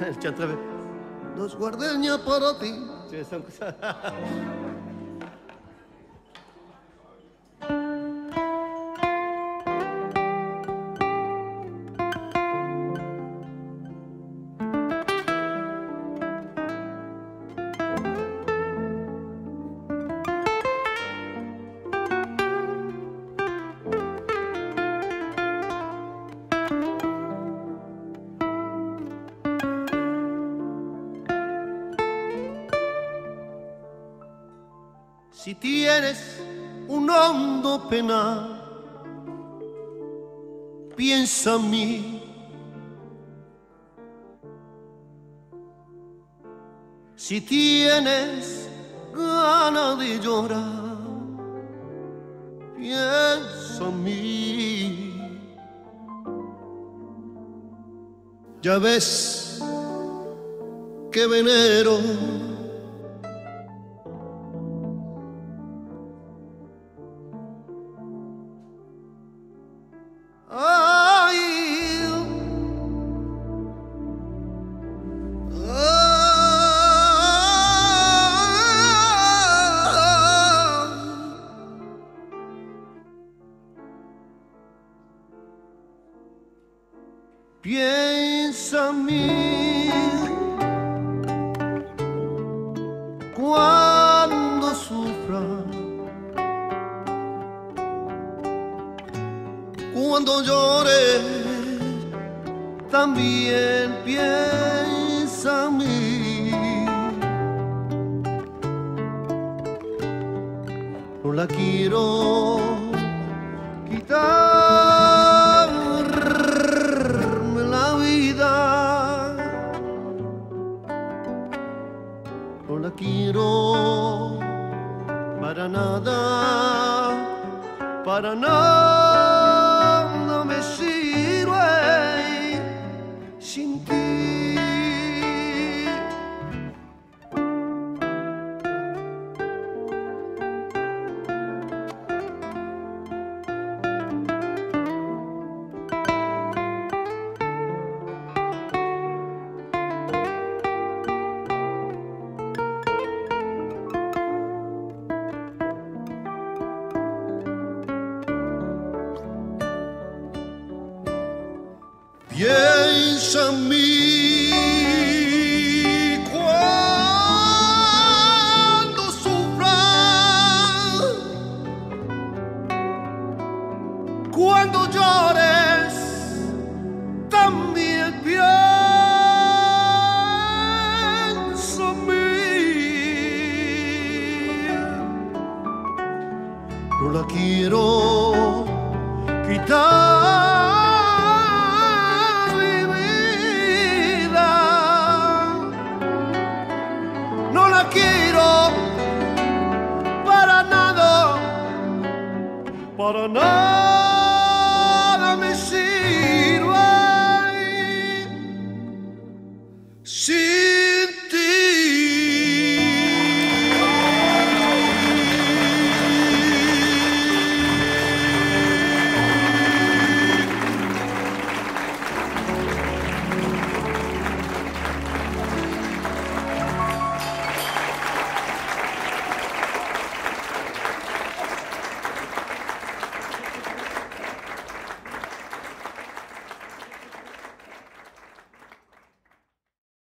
El chantrabe. Dos guardeñas para ti. Sí, son cosas. Si tienes un hondo penal, piensa en mí. Si tienes ganas de llorar, piensa en mí. Ya ves que venero piensa en mí cuando sufra, cuando llore, también piensa en mí. No la quiero quitarme la vida, no la quiero para nada, para nada me sirve sin ti. Piensa en mí cuando sufra, cuando llores, también piensa en mí. No la quiero quitar. No la quiero para nada, para nada.